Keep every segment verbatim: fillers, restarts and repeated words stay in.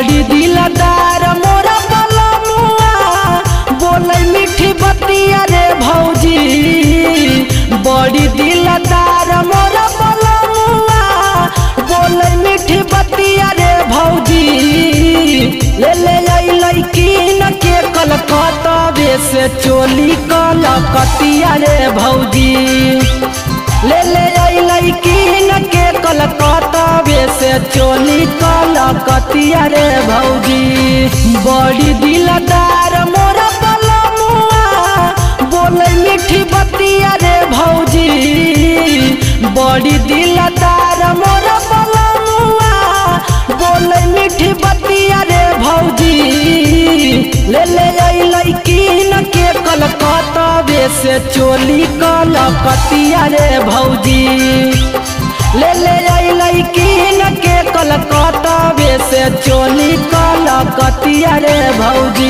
बड़ी दिलदार मोरा बलमुआ बोले मीठी बतिया रे भौजी। बड़ी दिलदार मोरा बलमुआ बोले मीठी बतिया रे भौजी। ले ले आई कीन के कलकत्ता से चोली कलकतिया रे भौजी। ले ले आई कीन के कलकत्ता से चोली कलकतिया रे भौजी। बड़ी दिलदार मोरा बलमुआ बोले मीठी बतिया रे भौजी। बड़ी दिलदार मोरा बलमुआ बोले मीठी बतिया रे भौजी। ले ले आई कीन के कलकत्ता से चोली कलकतिया रे भौजी। ले ले आई कीन के कलकत्ता से चोली कलकतिया रे भौजी।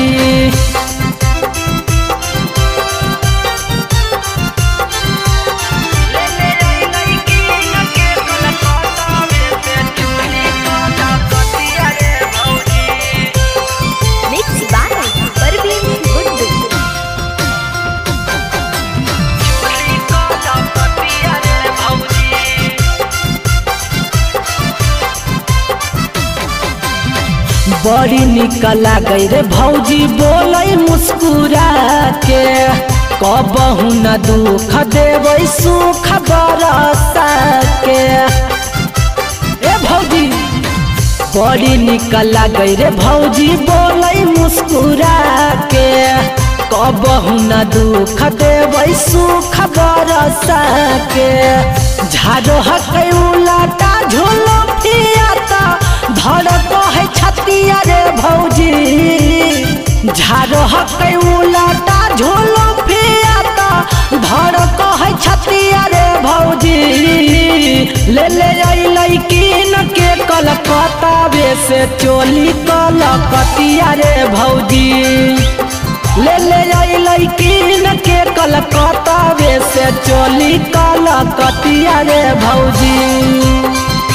बड़ी निकला गई रे भौजी बोले मुस्कुरा के। कबहू न दुख देवे सुख बरसा के। ए भौजी बड़ी निकला गई रे भौजी बोले मुस्कुरा के। कबहू न दुख देवे सुख बरसा के। झाड़ो हकै उलाटा झूलो फियाता धड़क है छतिया रे भौजी। झाड़ो हकै उलाटा झूलो फियाता धड़क है छतिया रे भौजी। ले ले आई कीन के कलकत्ता से चोली कलकतिया रे भौजी। ले ले आई कीन के कलकत्ता से चोली कलकतिया रे भौजी।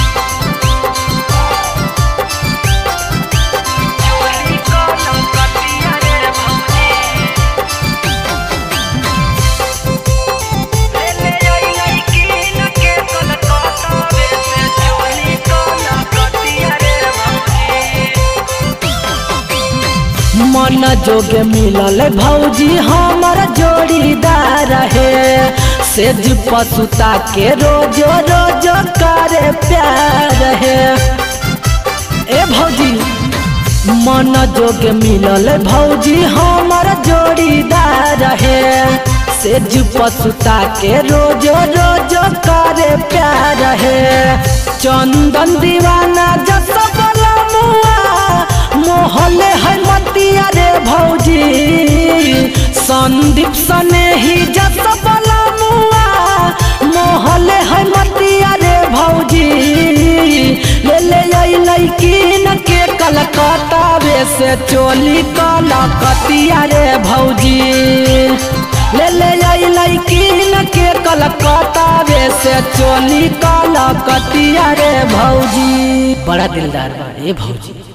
मन जोगे मिलल भौजी हमर जोड़ीदार है। सेज पसुता के रोजो रोजो करे प्यार है। ए भौजी मन जोगे मिलल भौजी हमर जोड़ीदार है। सेज पसुता के रोजो रोजो करे प्यार है। चंदन दीवाना जस बलमुआ मोहले है मतिया रे भौजी। संदीप सने ही जस बलमुआ मोहले है मतिया रे भौजी। ले ले आई कीन के कलकत्ता से चोली कलकतिया रे भौजी। ले ले आई कीन के कलकत्ता से चोली कलकतिया रे भौजी। बड़ा दिलदार बा रे भौजी।